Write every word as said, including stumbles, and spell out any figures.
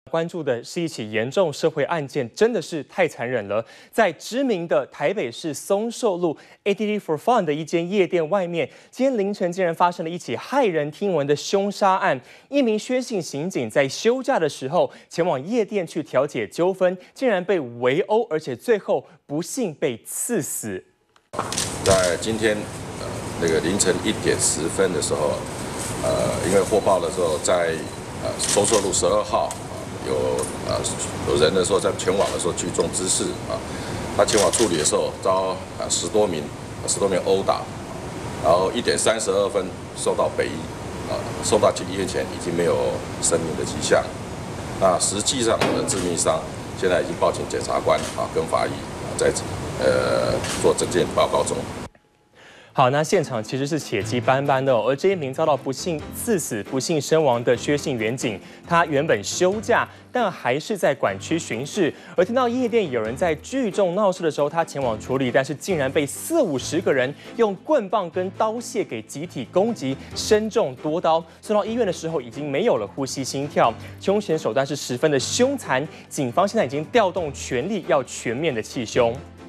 关注的是一起严重社会案件，真的是太残忍了。在知名的台北市松寿路 A T T for Fun 的一间夜店外面，今天凌晨竟然发生了一起骇人听闻的凶杀案。一名薛姓刑警在休假的时候前往夜店去调解纠纷，竟然被围殴，而且最后不幸被刺死。 在今天呃那个凌晨一点十分的时候，呃，因为获报的时候在呃松寿路十二号。 有呃有人的时候在前往的时候聚众滋事啊，他前往处理的时候遭啊十多名十多名殴打，然后一点三十二分送到北医啊，送到医院前已经没有生命的迹象。那实际上的致命伤现在已经报请检察官啊跟法医啊在呃做诊检报告中。 好，那现场其实是血迹斑斑的、哦，而这一名遭到不幸刺死、不幸身亡的薛姓员警，他原本休假，但还是在管区巡视。而听到夜店有人在聚众闹事的时候，他前往处理，但是竟然被四五十个人用棍棒跟刀械给集体攻击，身中多刀。送到医院的时候，已经没有了呼吸、心跳，凶险手段是十分的凶残。警方现在已经调动全力，要全面的缉凶。